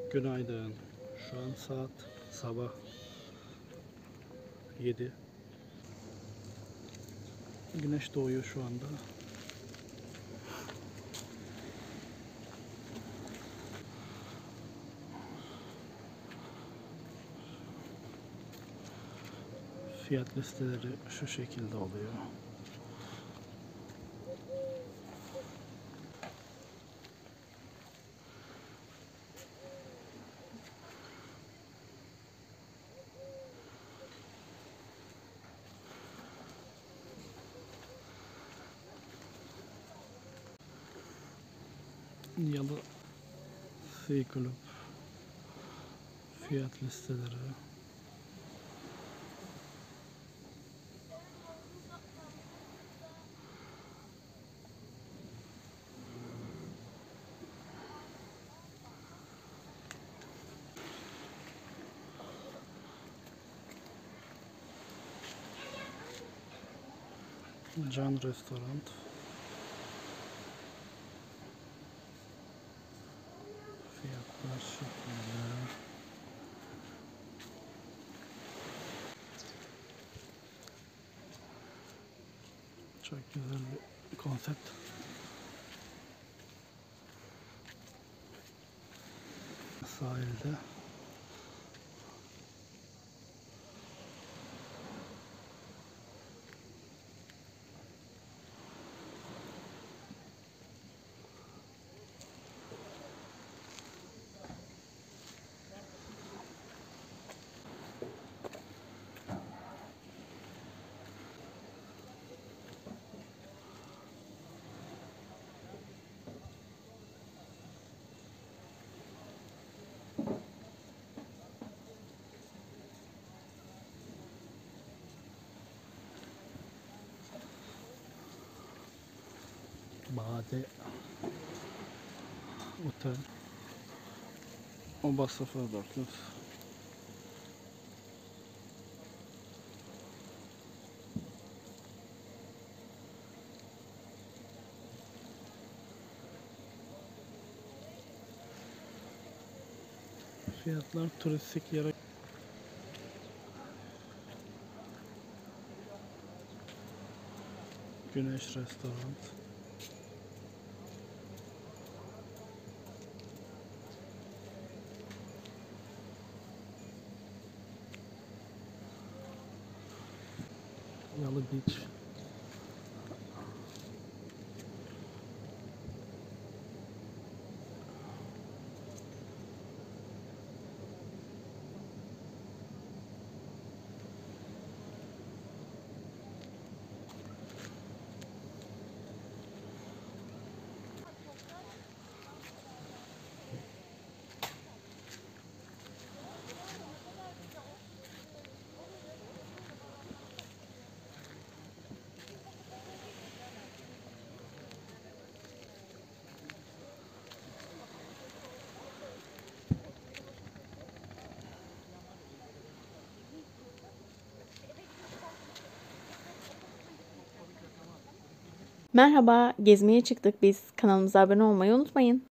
Günaydın. Şu an saat sabah 7. Güneş doğuyor şu anda. Fiyat listeleri şu şekilde oluyor. Yalı Sea Club fiyat listeleri. Can Restoran. Fiyatlar şeklinde. Çok güzel bir konsept. Sahilde. Bade Otel. Oba 04. Fiyatlar turistik yere. Güneş Restoran. Yalı Beach. Merhaba, gezmeye çıktık biz. Kanalımıza abone olmayı unutmayın.